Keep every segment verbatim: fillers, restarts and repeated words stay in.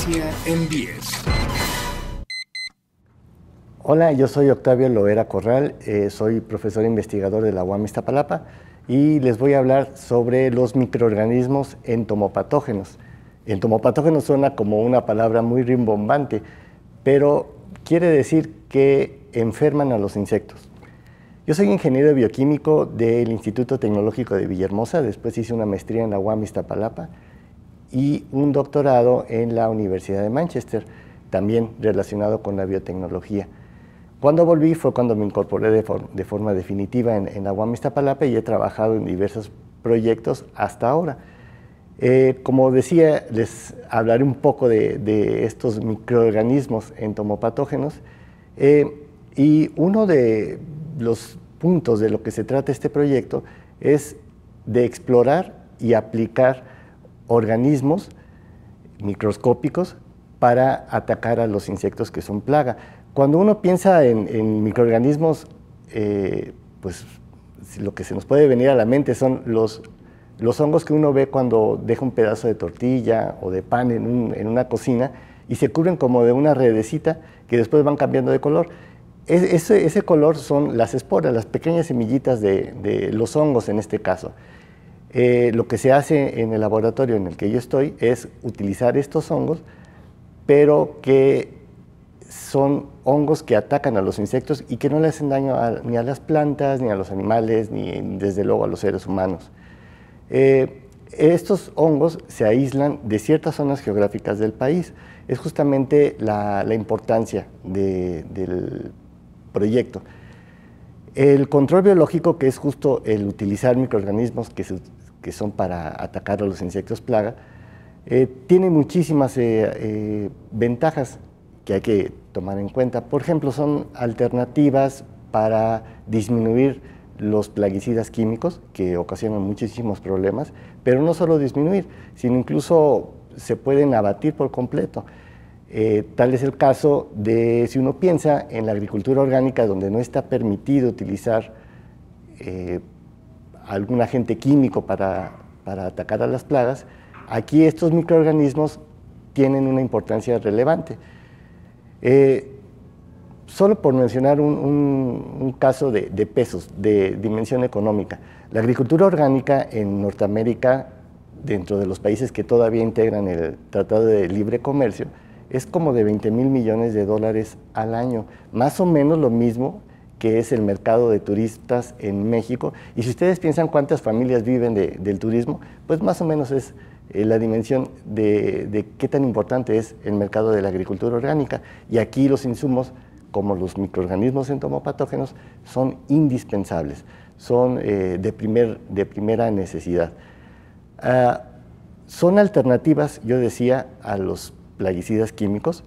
Ciencia en diez. Hola, yo soy Octavio Loera Corral, eh, soy profesor investigador de la U A M Iztapalapa y les voy a hablar sobre los microorganismos entomopatógenos. Entomopatógeno suena como una palabra muy rimbombante, pero quiere decir que enferman a los insectos. Yo soy ingeniero bioquímico del Instituto Tecnológico de Villahermosa, después hice una maestría en la U A M Iztapalapa y un doctorado en la Universidad de Manchester, también relacionado con la biotecnología. Cuando volví fue cuando me incorporé de, for de forma definitiva en, en la U A M Iztapalapa y he trabajado en diversos proyectos hasta ahora. Eh, como decía, les hablaré un poco de, de estos microorganismos entomopatógenos eh, y uno de los puntos de lo que se trata este proyecto es de explorar y aplicar organismos microscópicos para atacar a los insectos que son plaga. Cuando uno piensa en, en microorganismos, eh, pues lo que se nos puede venir a la mente son los, los hongos que uno ve cuando deja un pedazo de tortilla o de pan en, un, en una cocina y se cubren como de una redecita que después van cambiando de color. Es, ese, ese color son las esporas, las pequeñas semillitas de, de los hongos en este caso. Eh, lo que se hace en el laboratorio en el que yo estoy es utilizar estos hongos, pero que son hongos que atacan a los insectos y que no le hacen daño a, ni a las plantas, ni a los animales, ni desde luego a los seres humanos. Eh, estos hongos se aíslan de ciertas zonas geográficas del país. Es justamente la, la importancia de, del proyecto. El control biológico, que es justo el utilizar microorganismos que, se, que son para atacar a los insectos plaga, eh, tiene muchísimas eh, eh, ventajas que hay que tomar en cuenta. Por ejemplo, son alternativas para disminuir los plaguicidas químicos que ocasionan muchísimos problemas, pero no solo disminuir, sino incluso se pueden abatir por completo. Eh, tal es el caso de si uno piensa en la agricultura orgánica, donde no está permitido utilizar eh, algún agente químico para, para atacar a las plagas. Aquí estos microorganismos tienen una importancia relevante. Eh, solo por mencionar un, un, un caso de, de pesos, de dimensión económica, la agricultura orgánica en Norteamérica, dentro de los países que todavía integran el Tratado de Libre Comercio, es como de veinte mil millones de dólares al año, más o menos lo mismo que es el mercado de turistas en México. Y si ustedes piensan cuántas familias viven de, del turismo, pues más o menos es eh, la dimensión de, de qué tan importante es el mercado de la agricultura orgánica. Y aquí los insumos, como los microorganismos entomopatógenos, son indispensables, son eh, de, primer, de primera necesidad. Uh, son alternativas, yo decía, a los plaguicidas químicos,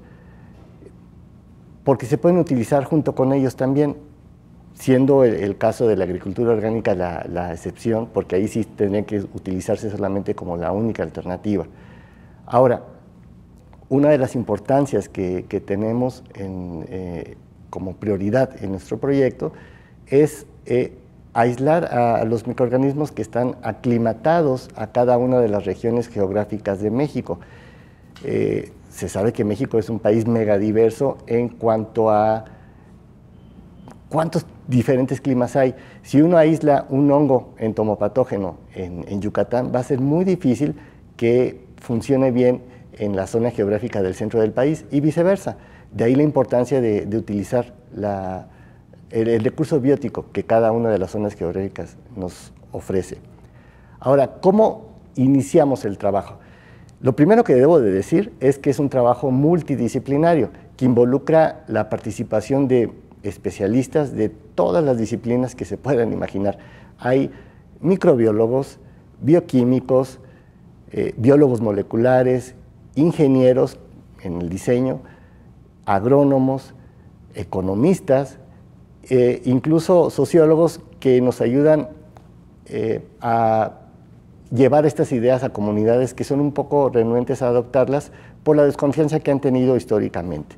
porque se pueden utilizar junto con ellos también, siendo el, el caso de la agricultura orgánica la, la excepción, porque ahí sí tendrían que utilizarse solamente como la única alternativa. Ahora, una de las importancias que, que tenemos en, eh, como prioridad en nuestro proyecto es eh, aislar a los microorganismos que están aclimatados a cada una de las regiones geográficas de México. Eh, se sabe que México es un país megadiverso en cuanto a cuántos diferentes climas hay. Si uno aísla un hongo entomopatógeno en, en Yucatán, va a ser muy difícil que funcione bien en la zona geográfica del centro del país y viceversa. De ahí la importancia de, de utilizar la, el, el recurso biótico que cada una de las zonas geográficas nos ofrece. Ahora, ¿cómo iniciamos el trabajo? Lo primero que debo de decir es que es un trabajo multidisciplinario que involucra la participación de especialistas de todas las disciplinas que se puedan imaginar. Hay microbiólogos, bioquímicos, eh, biólogos moleculares, ingenieros en el diseño, agrónomos, economistas, eh, incluso sociólogos que nos ayudan eh, a llevar estas ideas a comunidades que son un poco renuentes a adoptarlas por la desconfianza que han tenido históricamente.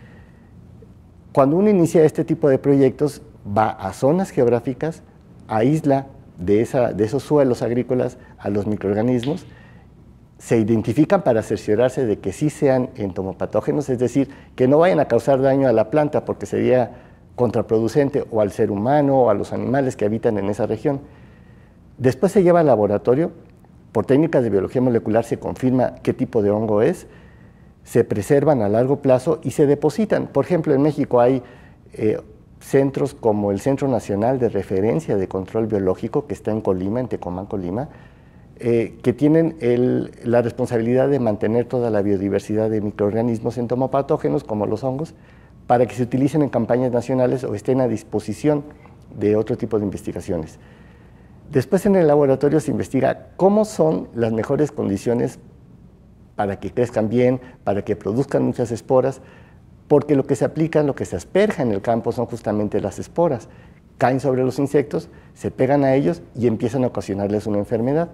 Cuando uno inicia este tipo de proyectos, va a zonas geográficas, aísla de, esa, de esos suelos agrícolas a los microorganismos, se identifican para cerciorarse de que sí sean entomopatógenos, es decir, que no vayan a causar daño a la planta porque sería contraproducente o al ser humano o a los animales que habitan en esa región. Después se lleva al laboratorio, por técnicas de biología molecular se confirma qué tipo de hongo es, se preservan a largo plazo y se depositan. Por ejemplo, en México hay eh, centros como el Centro Nacional de Referencia de Control Biológico, que está en Colima, en Tecomán, Colima, eh, que tienen el, la responsabilidad de mantener toda la biodiversidad de microorganismos entomopatógenos, como los hongos, para que se utilicen en campañas nacionales o estén a disposición de otro tipo de investigaciones. Después en el laboratorio se investiga cómo son las mejores condiciones para que crezcan bien, para que produzcan muchas esporas, porque lo que se aplica, lo que se asperja en el campo son justamente las esporas. Caen sobre los insectos, se pegan a ellos y empiezan a ocasionarles una enfermedad.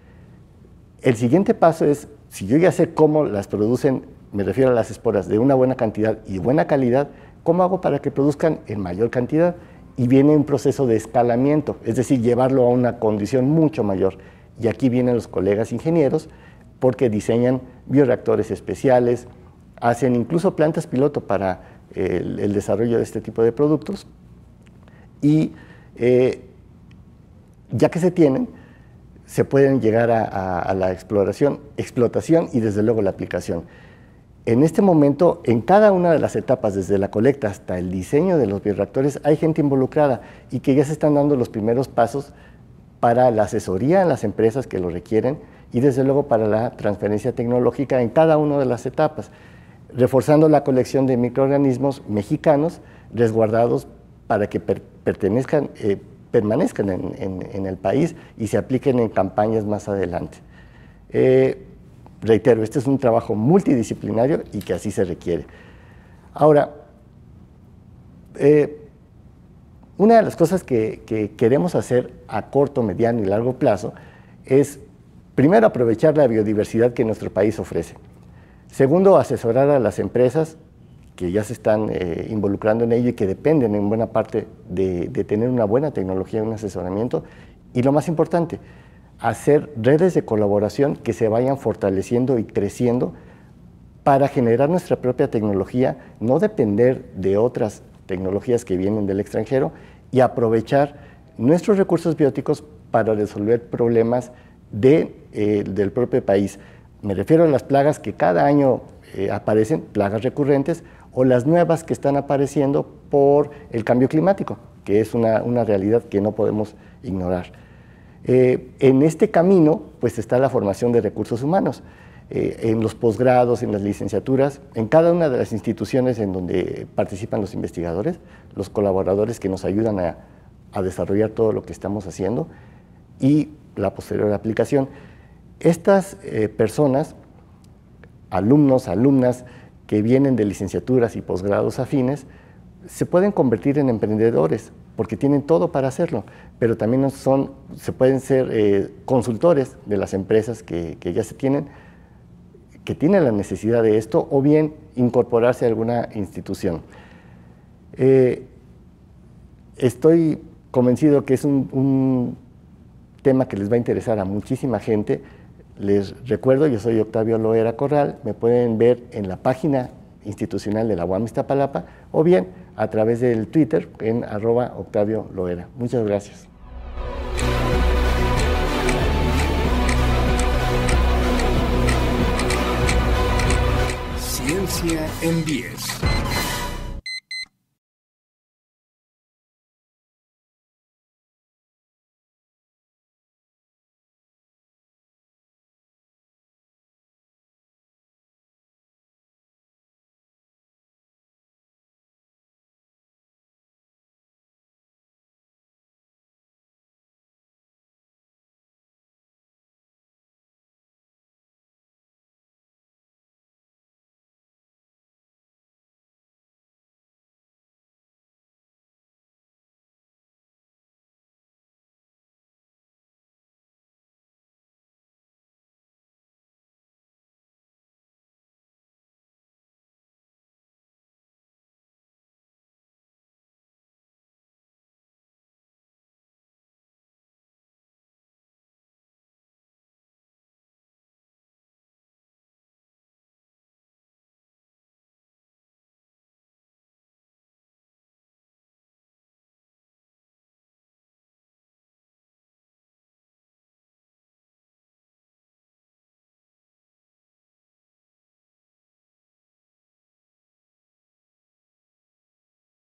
El siguiente paso es, si yo ya sé cómo las producen, me refiero a las esporas de una buena cantidad y buena calidad, ¿cómo hago para que produzcan en mayor cantidad? Y viene un proceso de escalamiento, es decir, llevarlo a una condición mucho mayor. Y aquí vienen los colegas ingenieros, porque diseñan bioreactores especiales, hacen incluso plantas piloto para el, el desarrollo de este tipo de productos, y eh, ya que se tienen, se pueden llegar a, a, a la exploración, explotación y desde luego la aplicación. En este momento, en cada una de las etapas, desde la colecta hasta el diseño de los bioreactores, hay gente involucrada y que ya se están dando los primeros pasos para la asesoría en las empresas que lo requieren y desde luego para la transferencia tecnológica en cada una de las etapas, reforzando la colección de microorganismos mexicanos resguardados para que per pertenezcan, eh, permanezcan en, en, en el país y se apliquen en campañas más adelante. Eh, Reitero, este es un trabajo multidisciplinario y que así se requiere. Ahora, eh, una de las cosas que, que queremos hacer a corto, mediano y largo plazo es, primero, aprovechar la biodiversidad que nuestro país ofrece. Segundo, asesorar a las empresas que ya se están eh, involucrando en ello y que dependen en buena parte de, de tener una buena tecnología y un asesoramiento. Y lo más importante, hacer redes de colaboración que se vayan fortaleciendo y creciendo para generar nuestra propia tecnología, no depender de otras tecnologías que vienen del extranjero y aprovechar nuestros recursos bióticos para resolver problemas de, eh, del propio país. Me refiero a las plagas que cada año eh, aparecen, plagas recurrentes, o las nuevas que están apareciendo por el cambio climático, que es una, una realidad que no podemos ignorar. Eh, en este camino, pues está la formación de recursos humanos, eh, en los posgrados, en las licenciaturas, en cada una de las instituciones en donde participan los investigadores, los colaboradores que nos ayudan a, a desarrollar todo lo que estamos haciendo y la posterior aplicación. Estas eh, personas, alumnos, alumnas que vienen de licenciaturas y posgrados afines, se pueden convertir en emprendedores porque tienen todo para hacerlo, pero también son, se pueden ser eh, consultores de las empresas que, que ya se tienen, que tienen la necesidad de esto, o bien incorporarse a alguna institución. Eh, estoy convencido que es un, un tema que les va a interesar a muchísima gente. Les recuerdo, yo soy Octavio Loera Corral, me pueden ver en la página institucional de la U A M Iztapalapa o bien a través del Twitter en arroba Octavio Loera. Muchas gracias. Ciencia en diez.